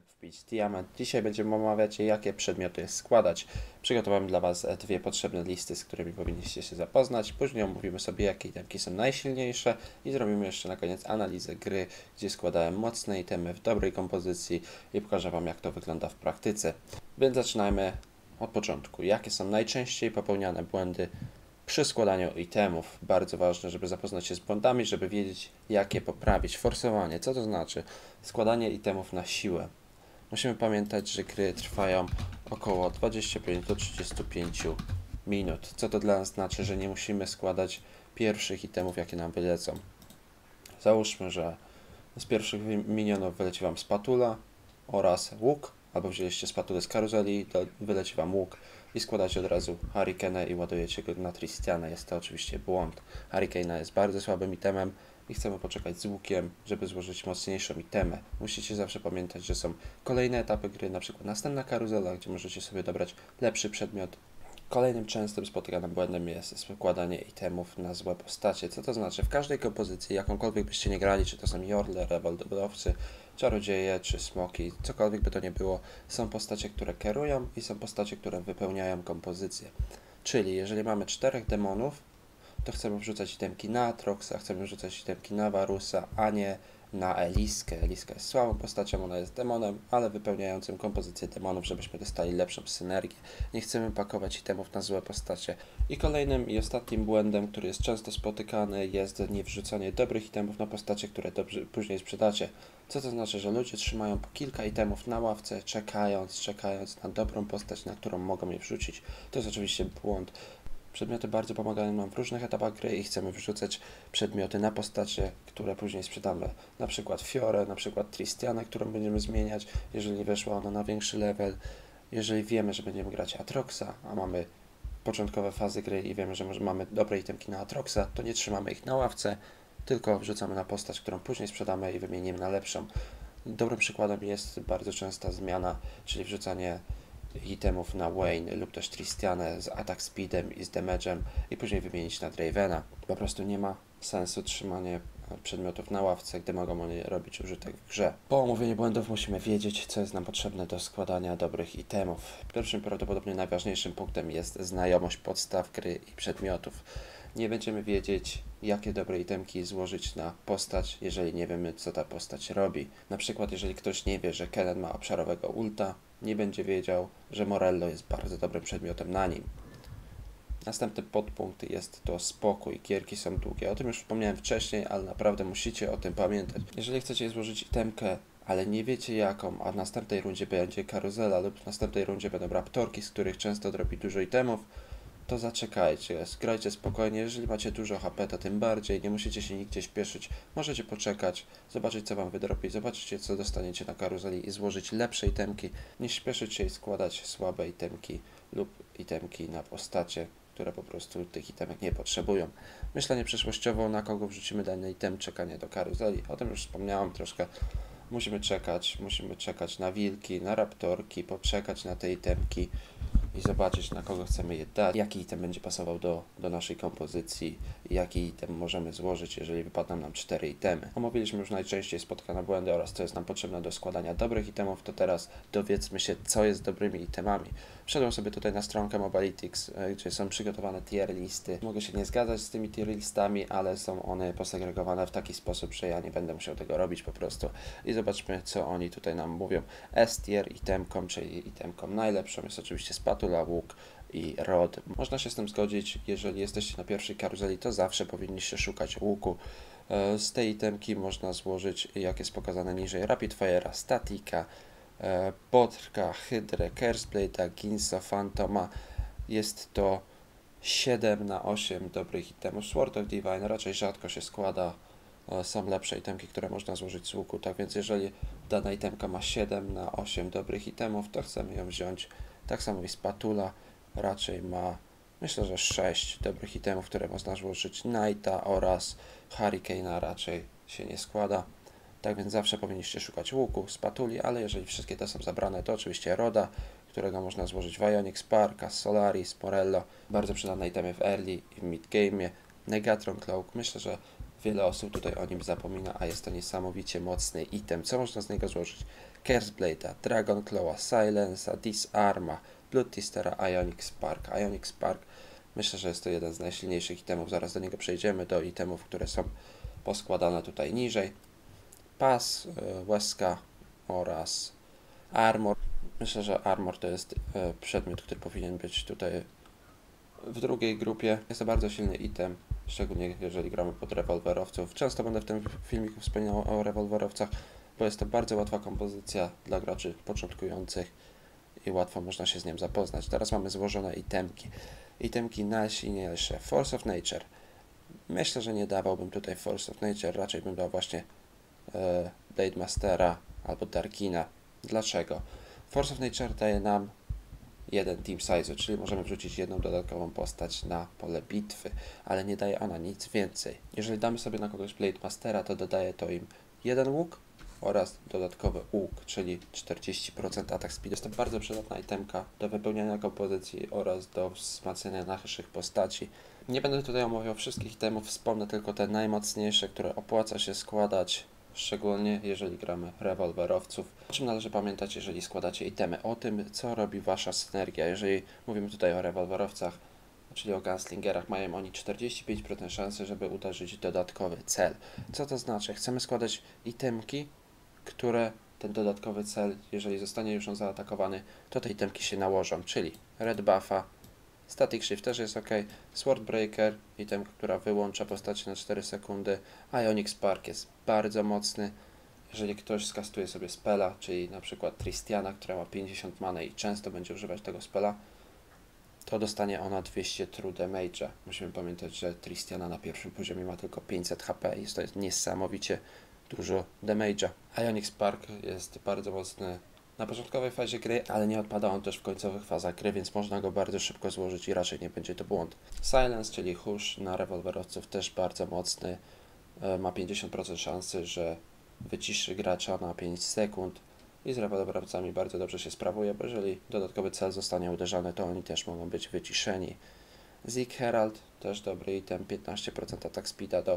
wbić diament. Dzisiaj będziemy omawiać, jakie przedmioty składać. Przygotowałem dla Was dwie potrzebne listy, z którymi powinniście się zapoznać. Później omówimy sobie, jakie itemki są najsilniejsze i zrobimy jeszcze na koniec analizę gry, gdzie składałem mocne itemy w dobrej kompozycji i pokażę Wam, jak to wygląda w praktyce. Więc zaczynajmy od początku. Jakie są najczęściej popełniane błędy przy składaniu itemów? Bardzo ważne, żeby zapoznać się z błędami, żeby wiedzieć, jak je poprawić. Forsowanie. Co to znaczy? Składanie itemów na siłę. Musimy pamiętać, że gry trwają około 25 do 35 minut. Co to dla nas znaczy? Że nie musimy składać pierwszych itemów, jakie nam wylecą. Załóżmy, że z pierwszych minionów wyleci Wam spatula oraz łuk, albo wzięliście spatulę z karuzeli, to wyleci Wam łuk i składacie od razu Hurricane'a i ładujecie go na Tristiana. Jest to oczywiście błąd. Hurricane'a jest bardzo słabym itemem i chcemy poczekać z łukiem, żeby złożyć mocniejszą itemę. Musicie zawsze pamiętać, że są kolejne etapy gry, na przykład następna karuzela, gdzie możecie sobie dobrać lepszy przedmiot. Kolejnym częstym spotykanym błędem jest składanie itemów na złe postacie. Co to znaczy? W każdej kompozycji, jakąkolwiek byście nie grali, czy to są Jorle, rewolwerowcy, czarodzieje, czy smoki, cokolwiek by to nie było, są postacie, które kierują i są postacie, które wypełniają kompozycję. Czyli jeżeli mamy 4 demonów, to chcemy wrzucać itemki na Atroxa, chcemy wrzucać itemki na Varusa, a nie na Eliskę. Eliska jest słabą postacią, ona jest demonem, ale wypełniającym kompozycję demonów, żebyśmy dostali lepszą synergię. Nie chcemy pakować itemów na złe postacie. I kolejnym i ostatnim błędem, który jest często spotykany, jest niewrzucanie dobrych itemów na postacie, które dobrze później sprzedacie. Co to znaczy? Że ludzie trzymają po kilka itemów na ławce, czekając na dobrą postać, na którą mogą je wrzucić. To jest oczywiście błąd. Przedmioty bardzo pomagają nam w różnych etapach gry i chcemy wrzucać przedmioty na postacie, które później sprzedamy. Na przykład Fiorę, na przykład Tristiana, którą będziemy zmieniać, jeżeli weszła ona na większy level. Jeżeli wiemy, że będziemy grać Atroxa, a mamy początkowe fazy gry i wiemy, że mamy dobre itemki na Atroxa, to nie trzymamy ich na ławce, tylko wrzucamy na postać, którą później sprzedamy i wymienimy na lepszą. Dobrym przykładem jest bardzo częsta zmiana, czyli wrzucanie itemów na Wayne lub też Tristianę z attack speedem i z damage'em i później wymienić na Dravena. Po prostu nie ma sensu trzymanie przedmiotów na ławce, gdy mogą one robić użytek w grze. Po omówieniu błędów musimy wiedzieć, co jest nam potrzebne do składania dobrych itemów. Pierwszym, prawdopodobnie najważniejszym punktem jest znajomość podstaw gry i przedmiotów. Nie będziemy wiedzieć, jakie dobre itemki złożyć na postać, jeżeli nie wiemy, co ta postać robi. Na przykład, jeżeli ktoś nie wie, że Kellen ma obszarowego ulta, nie będzie wiedział, że Morello jest bardzo dobrym przedmiotem na nim. Następny podpunkt jest to spokój. Gierki są długie. O tym już wspomniałem wcześniej, ale naprawdę musicie o tym pamiętać. Jeżeli chcecie złożyć itemkę, ale nie wiecie jaką, a w następnej rundzie będzie karuzela lub w następnej rundzie będą raptorki, z których często drobi dużo itemów, to zaczekajcie, grajcie spokojnie. Jeżeli macie dużo HP, to tym bardziej, nie musicie się nigdzie śpieszyć. Możecie poczekać, zobaczyć, co Wam wydropi, zobaczycie, co dostaniecie na karuzeli i złożyć lepsze itemki, niż śpieszyć się i składać słabe itemki lub itemki na postacie, które po prostu tych itemek nie potrzebują. Myślenie przyszłościowo, na kogo wrzucimy dany item, czekanie do karuzeli. O tym już wspomniałam troszkę. Musimy czekać na wilki, na raptorki, poczekać na te itemki i zobaczyć, na kogo chcemy je dać, jaki item będzie pasował do naszej kompozycji i jaki item możemy złożyć, jeżeli wypadną nam 4 itemy. Omówiliśmy już najczęściej spotykane błędy oraz co jest nam potrzebne do składania dobrych itemów, to teraz dowiedzmy się, co jest dobrymi itemami. Wszedłem sobie tutaj na stronkę Mobalytics, gdzie są przygotowane tier listy. Mogę się nie zgadzać z tymi tier listami, ale są one posegregowane w taki sposób, że ja nie będę musiał tego robić po prostu. I zobaczmy, co oni tutaj nam mówią. S-tier itemkom, czyli itemkom najlepszą jest oczywiście spatula, łuk i rod. Można się z tym zgodzić, jeżeli jesteście na pierwszej karuzeli, to zawsze powinniście szukać łuku. Z tej itemki można złożyć, jak jest pokazane niżej, Rapid Fire'a, Statika, Botrka, Hydrę, Curse-Blade'a, Ginsa, Phantoma. Jest to 7 na 8 dobrych itemów. Sword of Divine raczej rzadko się składa. Są lepsze itemki, które można złożyć z łuku. Tak więc jeżeli dana itemka ma 7 na 8 dobrych itemów, to chcemy ją wziąć. Tak samo i spatula raczej ma, myślę, że 6 dobrych itemów, które można złożyć. Knighta oraz Hurricane'a raczej się nie składa. Tak więc zawsze powinniście szukać łuku, spatuli, ale jeżeli wszystkie te są zabrane, to oczywiście Roda, którego można złożyć w Ionic, Sparka, Solaris, Morello. Bardzo przydane itemy w early i w mid game'ie. Negatron Cloak. Myślę, że Wiele osób tutaj o nim zapomina, a jest to niesamowicie mocny item. Co można z niego złożyć? Curse Blade'a, Dragon Claw'a, Silence'a, Disarma, Blood Tistera, Ionic Spark. Ionic Spark, myślę, że jest to jeden z najsilniejszych itemów. Zaraz do niego przejdziemy, do itemów, które są poskładane tutaj niżej. Pas, łezka oraz Armor. Myślę, że Armor to jest przedmiot, który powinien być tutaj w drugiej grupie. Jest to bardzo silny item, szczególnie jeżeli gramy pod rewolwerowców. Często będę w tym filmiku wspominał o rewolwerowcach, bo jest to bardzo łatwa kompozycja dla graczy początkujących i łatwo można się z nim zapoznać. Teraz mamy złożone itemki. Itemki najsilniejsze. Force of Nature. Myślę, że nie dawałbym tutaj Force of Nature, raczej bym dał właśnie Blade Mastera albo Darkina. Dlaczego? Force of Nature daje nam jeden team size, czyli możemy wrzucić jedną dodatkową postać na pole bitwy, ale nie daje ona nic więcej. Jeżeli damy sobie na kogoś Blade Mastera, to dodaje to im jeden łuk oraz dodatkowy łuk, czyli 40% atak speed. Jest to bardzo przydatna itemka do wypełniania kompozycji oraz do wzmacniania naszych postaci. Nie będę tutaj omawiał wszystkich itemów, wspomnę tylko te najmocniejsze, które opłaca się składać, szczególnie jeżeli gramy rewolwerowców. O czym należy pamiętać, jeżeli składacie itemy? O tym, co robi wasza synergia. Jeżeli mówimy tutaj o rewolwerowcach, czyli o gunslingerach, mają oni 45% szansy, żeby uderzyć dodatkowy cel. Co to znaczy? Chcemy składać itemki, które ten dodatkowy cel, jeżeli zostanie już on zaatakowany, to te itemki się nałożą, czyli Red Buffa, Static Shift też jest ok, Sword Breaker, itemka, która wyłącza postaci na 4 sekundy, Ionic Spark jest bardzo mocny. Jeżeli ktoś skastuje sobie spela, czyli na przykład Tristiana, która ma 50 many i często będzie używać tego spela, to dostanie ona 200 true damage'a. Musimy pamiętać, że Tristiana na pierwszym poziomie ma tylko 500 HP i to jest niesamowicie dużo damage'a. Ionic Spark jest bardzo mocny na początkowej fazie gry, ale nie odpada on też w końcowych fazach gry, więc można go bardzo szybko złożyć i raczej nie będzie to błąd. Silence, czyli hush na rewolwerowców, też bardzo mocny. Ma 50% szansy, że wyciszy gracza na 5 sekund i z rewolwerowcami bardzo dobrze się sprawuje, bo jeżeli dodatkowy cel zostanie uderzony, to oni też mogą być wyciszeni. Zeke Herald, też dobry item, 15% atak speeda do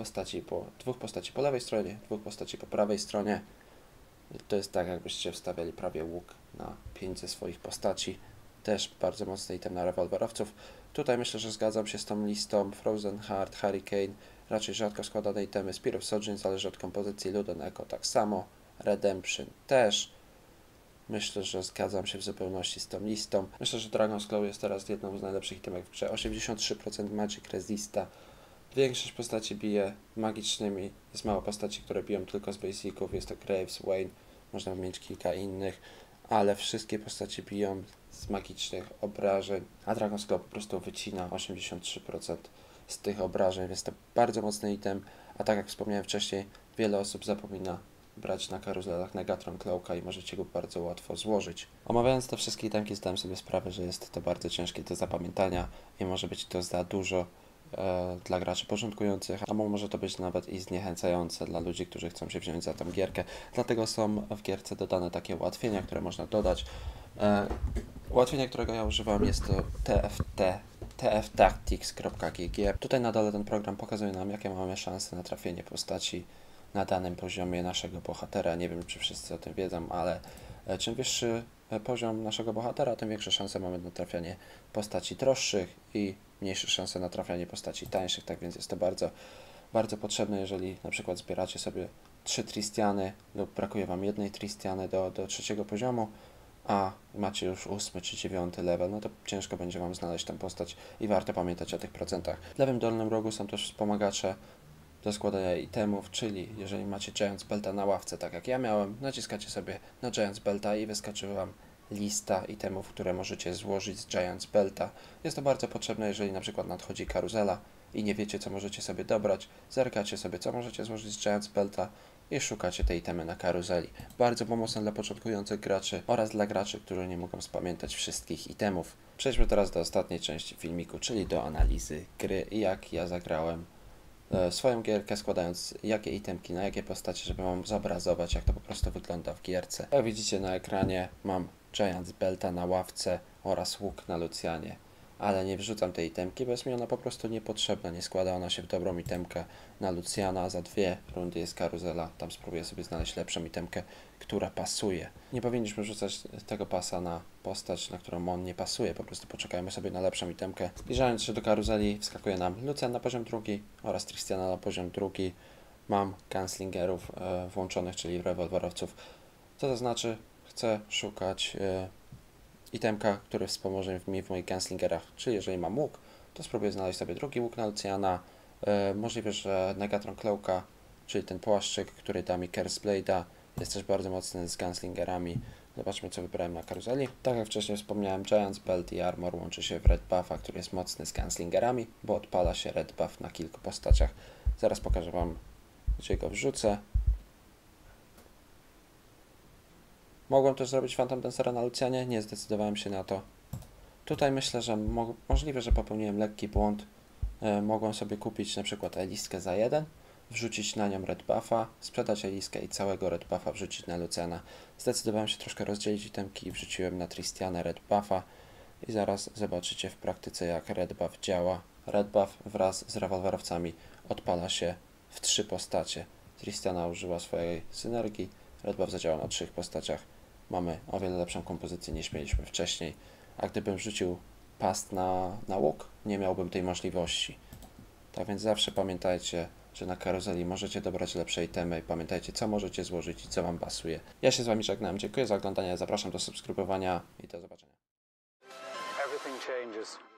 dwóch postaci po lewej stronie, dwóch postaci po prawej stronie. To jest tak, jakbyście wstawiali prawie łuk na 5 ze swoich postaci. Też bardzo mocny item na rewolwerowców. Tutaj myślę, że zgadzam się z tą listą. Frozen Heart, Hurricane, raczej rzadko składane itemy. Spear of Sojourn zależy od kompozycji. Ludon Echo tak samo. Redemption też. Myślę, że zgadzam się w zupełności z tą listą. Myślę, że Dragon's Claw jest teraz jedną z najlepszych itemek w grze. 83% Magic Resista. Większość postaci bije magicznymi. Jest mało postaci, które biją tylko z basiców. Jest to Graves, Wayne. Można mieć kilka innych, ale wszystkie postaci biją z magicznych obrażeń, a Dragon's Claw po prostu wycina 83% z tych obrażeń, więc to bardzo mocny item, a tak jak wspomniałem wcześniej, wiele osób zapomina brać na karuzelach Negatron Clawka i możecie go bardzo łatwo złożyć. Omawiając te wszystkie itemki, zdałem sobie sprawę, że jest to bardzo ciężkie do zapamiętania i może być to za dużo dla graczy początkujących, a może to być nawet i zniechęcające dla ludzi, którzy chcą się wziąć za tą gierkę. Dlatego są w gierce dodane takie ułatwienia, które można dodać. Ułatwienie, którego ja używam, jest to tftactics.gg. Tutaj na dole ten program pokazuje nam, jakie mamy szanse na trafienie postaci na danym poziomie naszego bohatera. Nie wiem, czy wszyscy o tym wiedzą, ale czym wyższy poziom naszego bohatera, tym większe szanse mamy na trafianie postaci droższych i mniejsze szanse na trafianie postaci tańszych, tak więc jest to bardzo, bardzo potrzebne, jeżeli na przykład zbieracie sobie 3 Tristiany lub brakuje Wam jednej Tristiany do 3. poziomu, a macie już 8 czy 9 level, no to ciężko będzie Wam znaleźć tę postać i warto pamiętać o tych procentach. W lewym dolnym rogu są też wspomagacze do składania itemów, czyli jeżeli macie Giants Belta na ławce, tak jak ja miałem, naciskacie sobie na Giants Belta i wyskoczy Wam lista itemów, które możecie złożyć z Giants Belta. Jest to bardzo potrzebne, jeżeli na przykład nadchodzi karuzela i nie wiecie, co możecie sobie dobrać, zerkacie sobie, co możecie złożyć z Giants Belta i szukacie te itemy na karuzeli. Bardzo pomocne dla początkujących graczy oraz dla graczy, którzy nie mogą spamiętać wszystkich itemów. Przejdźmy teraz do ostatniej części filmiku, czyli do analizy gry i jak ja zagrałem swoją gierkę, składając jakie itemki na jakie postacie, żeby Wam zobrazować, jak to po prostu wygląda w gierce. Jak widzicie na ekranie, mam Giants Belta na ławce oraz łuk na Lucjanie. ale nie wrzucam tej itemki, bo jest mi ona po prostu niepotrzebna. Nie składa ona się w dobrą itemkę na Luciana. Za 2 rundy jest karuzela. Tam spróbuję sobie znaleźć lepszą itemkę, która pasuje. Nie powinniśmy wrzucać tego pasa na postać, na którą on nie pasuje. Po prostu poczekajmy sobie na lepszą itemkę. Zbliżając się do karuzeli, wskakuje nam Lucian na poziom 2 oraz Tristiana na poziom 2. Mam gunslingerów włączonych, czyli rewolwerowców. Co to znaczy? Chcę szukać itemka, który wspomoże mi w moich gunslingerach. Czyli jeżeli mam łuk, to spróbuję znaleźć sobie drugi łuk na Luciana. Możliwe, że Negatron Cloaka, czyli ten płaszczyk, który da mi Curse Blade'a, jest też bardzo mocny z gunslingerami. Zobaczmy, co wybrałem na karuzeli. Tak jak wcześniej wspomniałem, Giant's Belt i Armor łączy się w Red Buffa, który jest mocny z gunslingerami, bo odpala się Red Buff na kilku postaciach. Zaraz pokażę Wam, gdzie go wrzucę. Mogłem też zrobić Phantom Dancera na Lucianie, nie zdecydowałem się na to. Tutaj myślę, że możliwe, że popełniłem lekki błąd. Mogłem sobie kupić na przykład Eliskę za 1, wrzucić na nią Red Buffa, sprzedać Eliskę i całego Red Buffa wrzucić na Luciana. Zdecydowałem się troszkę rozdzielić itemki i wrzuciłem na Tristiana Red Buffa i zaraz zobaczycie w praktyce, jak Red Buff działa. Red Buff wraz z rewolwerowcami odpala się w 3 postacie. Tristiana użyła swojej synergii, Red Buff zadziałał na 3 postaciach. Mamy o wiele lepszą kompozycję niż mieliśmy wcześniej, a gdybym wrzucił past na łuk, nie miałbym tej możliwości. Tak więc zawsze pamiętajcie, że na karuzeli możecie dobrać lepsze itemy i pamiętajcie, co możecie złożyć i co Wam pasuje. Ja się z Wami żegnam, dziękuję za oglądanie, zapraszam do subskrybowania i do zobaczenia. Everything changes.